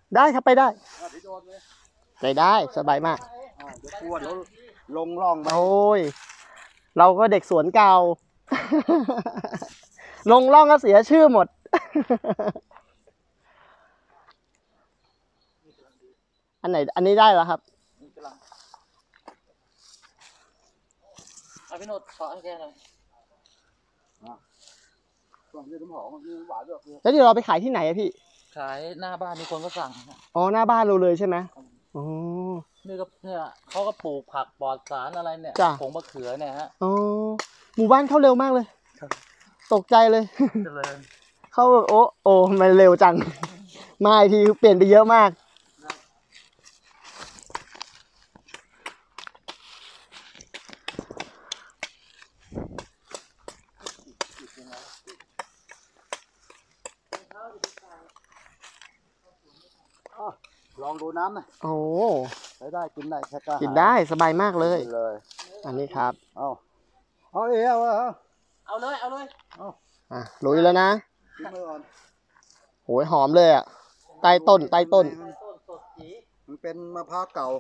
ได้ครับไปได้ไปได้สบายมากเดี๋ยวปวดแล้วลงร่องไปโอ้ยเราก็เด็กสวนเก่า ลงร่องก็เสียชื่อหมด อันไหนอันนี้ได้แล้วครับพี่โนดขอให้แกหน่อยแล้วเดี๋ยวเราไปขายที่ไหนอะพี่ขายหน้าบ้านมีคนก็สั่งอ๋อหน้าบ้านเราเลยใช่ไหมอ๋อนี่ก็เนี่ยเขาก็ปลูกผักปลอดสารอะไรเนี่ยผงมะเขือเนี่ยฮะอ๋อหมู่บ้านเข้าเร็วมากเลยตกใจเลยเข้าโอ้มันเร็วจังมาอีกทีเปลี่ยนไปเยอะมากลองดูน้ำนะโอ้ใช้ได้กินได้แค่กล้ากินได้สบายมากเลยอันนี้ครับเอาเอาเลยเอาลุยแล้วนะโหยหอมเลยอ่ะใต้ต้นมันเป็นมะพร้าวเก่า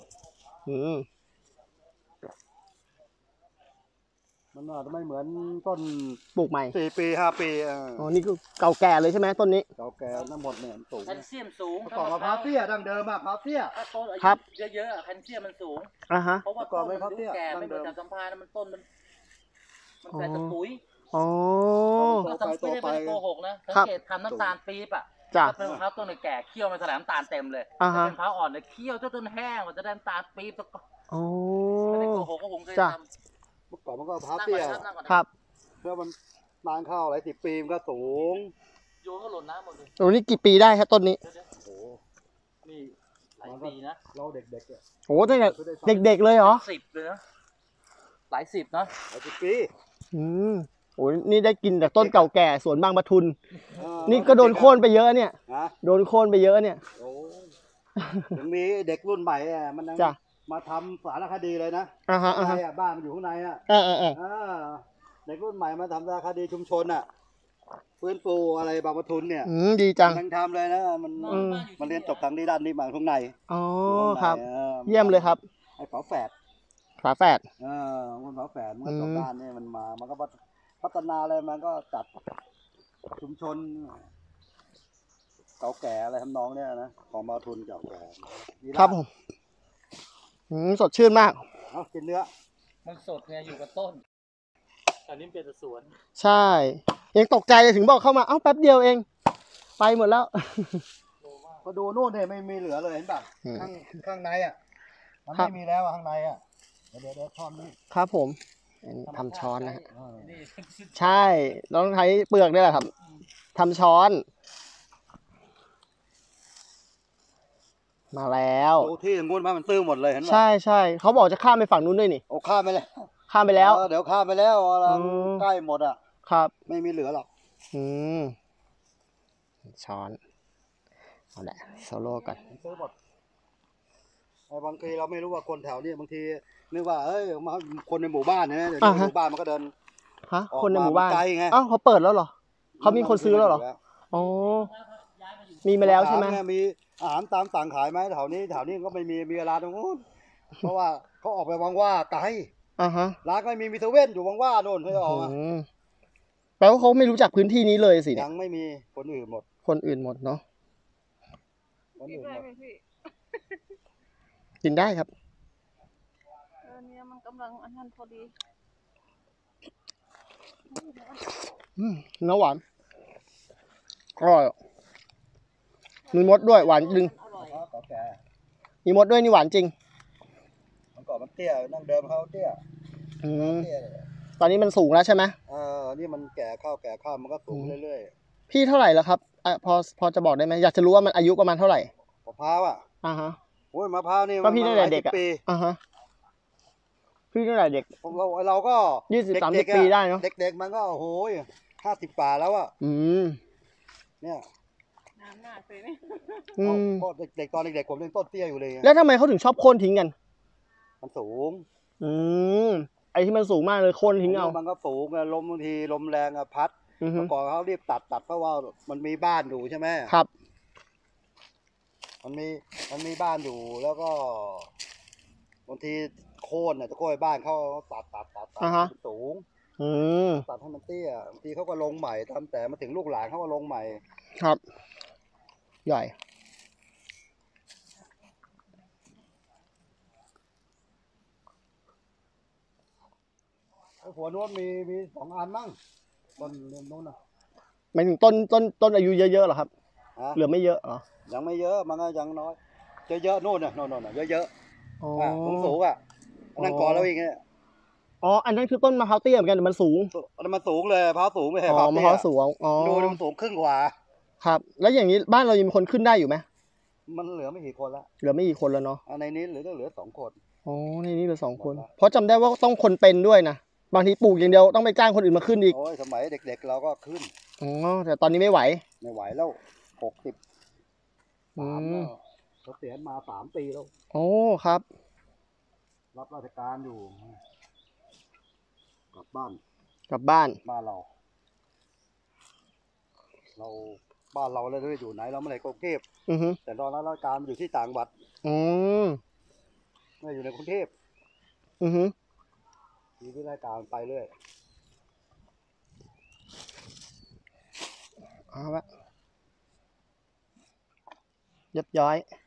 มันอาจจะไม่เหมือนต้นปลูกใหม่ 4 ปี 5 ปีอ๋อนี่คือเก่าแก่เลยใช่ไหมต้นนี้เก่าแก่ทั้งหมดเนี่ยสูงแคลเซียมสูงก่อนมะพร้าวเตี้ยดั้งเดิมมะพร้าวเตี้ยครับเยอะๆแคลเซียมมันสูงเพราะว่าก่อนมะพร้าวเตี้ยแก่ไม่เหมือนจากสัมภาระมันต้นมันใส่ตะปุ๋ยอ๋อเราทำไม่ได้เป็นโกหกนะสังเกตทำน้ำตาลปี๊บอ่ะถ้าเป็นมะพร้าวต้นแก่เคี่ยวมันแสลงน้ำตาลเต็มเลยถ้าเป็นมะพร้าวอ่อนเนี่ยเคี่ยวจนแห้งมันจะได้น้ำตาลปี๊บไม่ได้โกหกก็คงเคยทำเมื่อก่อนมันก็มะพร้าวเตี้ยครับเพื่อมันนานเข้าหลาย10 ปีมันก็สูงโยนก็หล่นน้ำหมดเลยโอ้นี่กี่ปีได้ครับต้นนี้โอ้นี่หลายปีนะเราเด็กๆโอ้ตั้งแต่เด็กๆเลยเหรอ 10เลยนะหลาย10นะหลาย10 ปีโอ้ยนี่ได้กินแต่ต้นเก่าแก่สวนบางปะทุนนี่ก็โดนโค่นไปเยอะเนี่ยโดนโค่นไปเยอะเนี่ยยังมีเด็กรุ่นใหม่มันมาทำสารคดีเลยนะบ้านมันอยู่ข้างในเด็กรุ่นใหม่มาทำสารคดีชุมชนฟื้นฟูอะไรบางปะทุนเนี่ยดีจังมันทำเลยนะมันเรียนจบทางนี้ด้านนี้มาข้างในอ๋อครับเยี่ยมเลยครับไอ้ฝาแฝดมันฝาแฝดมันสองด้านนี่มันก็พัฒนาอะไรมันก็จัดชุมชนเก่าแก่อะไรทำนองเนี่ยนะของบางปะทุนเก่าแก่ครับผมสดชื่นมากกินเนื้อมันสดไงอยู่กับต้นอันนี้เป็นสวนใช่ยังตกใจถึงบอกเข้ามาแป๊บเดียวเองไปหมดแล้วก็ดูโน่นเนี่ยไม่มีเหลือเลยเห็นป่ะข้างในมันไม่มีแล้วข้างในเดี๋ยวช้อนนี้ครับผมทำช้อนนะใช่ต้องใช้เปลือกด้วยแหละครับทำช้อนมาแล้วดูที่งูมันตื้อหมดเลยเห็นป่ะใช่เขาบอกจะข้ามไปฝั่งนู้นด้วยนี่ข้ามไปแล้วเดี๋ยวข้ามไปแล้วใกล้หมดครับไม่มีเหลือหรอกช้อนเอาแหละโซโล่ก่อนซื้อหมดบางทีเราไม่รู้ว่าคนแถวนี้บางทีนึกว่ามาคนในหมู่บ้านเนี่ยเดี๋ยวหมู่บ้านมันก็เดินคนในหมู่บ้านเขาเปิดแล้วเหรอเขามีคนซื้อแล้วเหรออ๋อมีมาแล้วใช่ไหมมีอาหารตามสั่งขายไหมแถวนี้ก็ไม่มีร้านตรงนู้นเพราะว่าเขาออกไปว่างไกลร้านก็มีเซเว่นอยู่ว่างโน่นให้ออกแปลว่าเขาไม่รู้จักพื้นที่นี้เลยสิยังไม่มีคนอื่นหมดเนาะกินได้ครับเนี่ยมันกำลังอันนั้นพอดีเนื้อหวานอร่อยมีมดด้วยหวานจริงมีมดด้วยนี่หวานจริงมันก่อนมันเตี้ยนั่งเดิมเขาเตี้ยตอนนี้มันสูงแล้วใช่ไหมนี่มันแก่ข้าวมันก็สูงเรื่อยๆพี่เท่าไหร่แล้วครับพอจะบอกได้ไหมอยากจะรู้ว่ามันอายุประมาณเท่าไหร่มะพร้าวโอ้ยมะพร้าวนี่พี่ตั้งแต่เด็กพี่ตั้งแต่เด็กเราก็ 20-30 ปีได้เนาะเด็กมันก็โอ้โห50 ป่าแล้วเนี่ยน้ำหน้าเลยนี่ก็เด็กตอนเด็กผมยังต้นเตี้ยอยู่เลยแล้วทำไมเขาถึงชอบโค่นทิ้งกันมันสูงไอ้ที่มันสูงมากเลยโค่นทิ้งเอามันก็สูงลมบางทีลมแรงพัดเมื่อก่อนเขารีบตัดเพราะว่ามันมีบ้านอยู่ใช่ไหมครับมันมีบ้านอยู่แล้วก็บางทีโค่นเนี่ยตะโกยบ้านเขาตัดสูงตัดให้มันเตี้ยบางทีเขาก็ลงใหม่ทำแต่มาถึงลูกหลานเขาก็ลงใหม่ครับใหญ่หัวโน้นมี2 อันมั้งต้นโน้นนะหมายถึงต้นอายุเยอะๆเหรอครับเหลือไม่เยอะเหรอยังไม่เยอะมันก็ยังน้อยเยอะๆโน่นน่ะโน่นเยอะสูงนั่นก่อนแล้วอีกเนี่ยอ๋ออันนั้นคือต้นมะพร้าวเตี้ยเหมือนกันแต่มันสูงมันสูงเลยมะพร้าวสูงไม่ใช่มะพร้าวสูงดูมันสูงครึ่งกว่าครับแล้วอย่างนี้บ้านเรายังมีคนขึ้นได้อยู่ไหมมันเหลือไม่กี่คนละเหลือไม่กี่คนแล้วเนาะในนี้เหลือ2 คนอ๋อในนี้เหลือ2 คนเพราะจำได้ว่าต้องคนเป็นด้วยนะบางทีปลูกอย่างเดียวต้องไปจ้างคนอื่นมาขึ้นอีกโอ้ยสมัยเด็กๆเราก็ขึ้นอ๋อแต่ตอนนี้ไม่ไหวแล้ว60เขาเสียมา3 ปีแล้วโอ้ครับรับราชการอยู่กลับบ้านเราบ้านเราเลยไม่ได้อยู่ไหนเราไม่ได้กรุงเทพแต่ตอนรับราชการอยู่ที่ต่างจังหวัดไม่อยู่ในกรุงเทพอยู่ที่ราชการไปเรื่อยเอาละเรียบร้อย